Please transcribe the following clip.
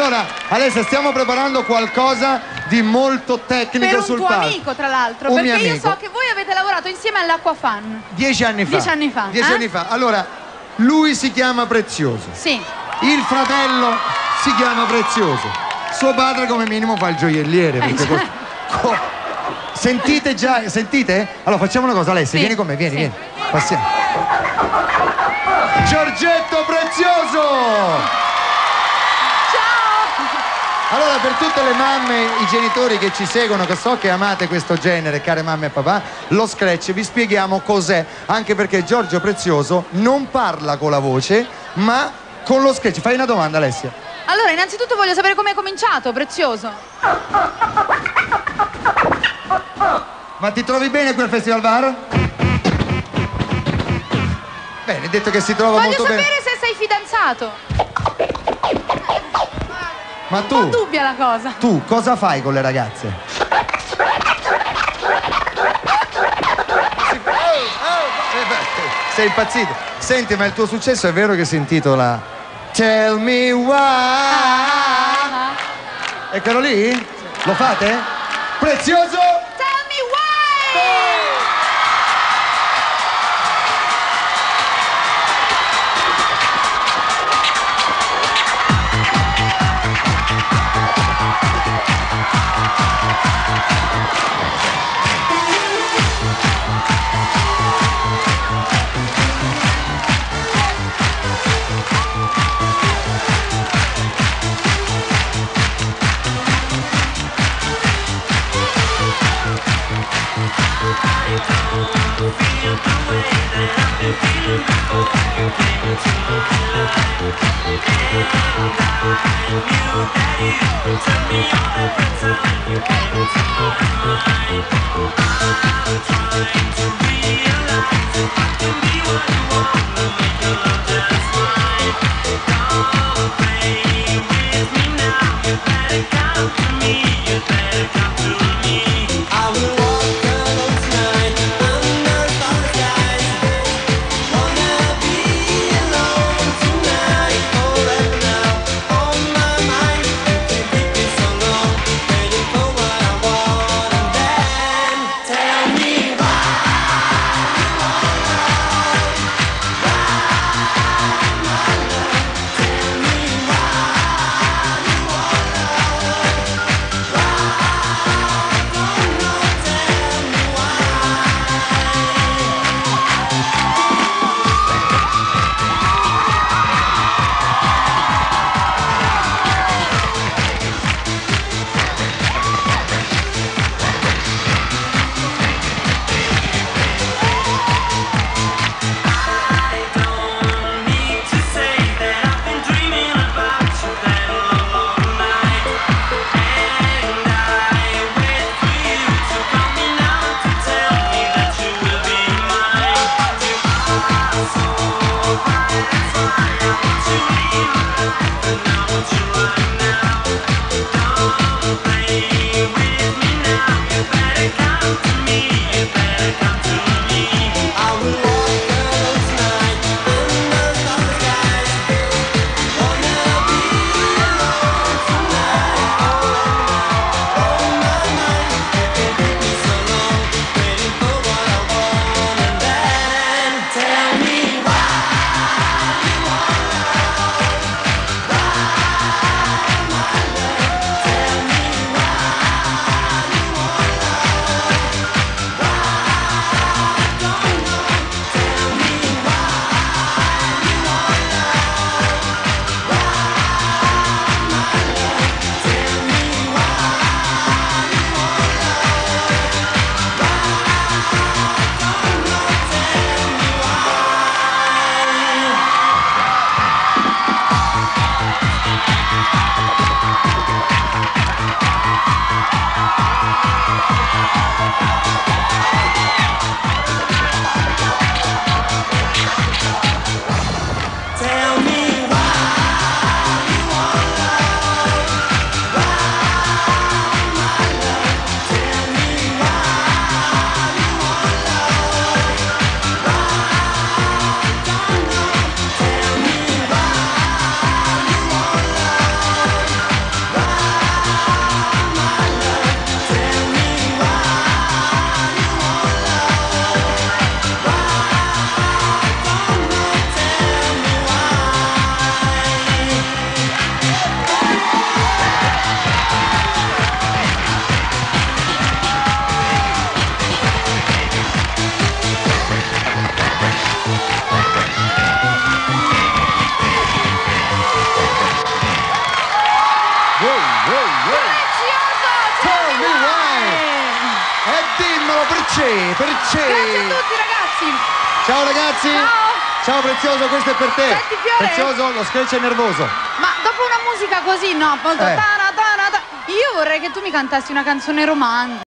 Allora, Alessia, stiamo preparando qualcosa di molto tecnico sul palco. Per un tuo amico, tra l'altro, perché io so che voi avete lavorato insieme all'Acquafan. 10 anni fa. 10 anni fa. 10 anni fa. Allora, lui si chiama Prezioso. Sì. Il fratello si chiama Prezioso. Suo padre come minimo fa il gioielliere. Perché sentite già, sentite? Allora facciamo una cosa, Alessia, vieni con me, vieni. Passiamo. Giorgetto Prezioso! Allora, per tutte le mamme, i genitori che ci seguono, che so che amate questo genere, care mamme e papà, lo scratch vi spieghiamo cos'è, anche perché Giorgio Prezioso non parla con la voce, ma con lo scratch. Fai una domanda, Alessia. Allora, innanzitutto voglio sapere come è cominciato, Prezioso. Ma ti trovi bene qui al Festival Bar? Bene, detto che si trova molto bene. Voglio sapere se sei fidanzato. Ma tu, un po' dubbia la cosa. Tu cosa fai con le ragazze? Sei impazzito. Senti, ma il tuo successo è vero che si intitola Tell Me Why? È quello lì? Lo fate? Prezioso? Tell me why! Perché? Grazie a tutti ragazzi. Ciao ragazzi. Ciao Prezioso, questo è per te. Senti, Fiore. Prezioso, lo Scratch è nervoso. Ma dopo una musica così, no, molto io vorrei che tu mi cantassi una canzone romantica.